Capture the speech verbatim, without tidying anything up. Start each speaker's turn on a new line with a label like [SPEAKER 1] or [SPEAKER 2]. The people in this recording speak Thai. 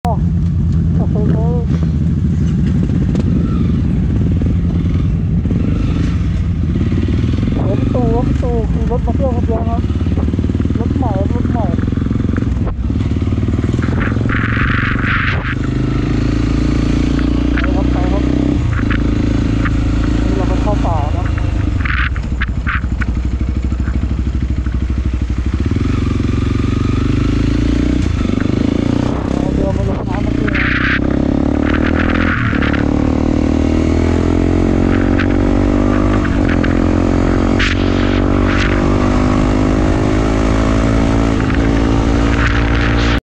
[SPEAKER 1] โอ้โหรถตู้รถตู้คือรถมาเที่ยวคนเดียวนะ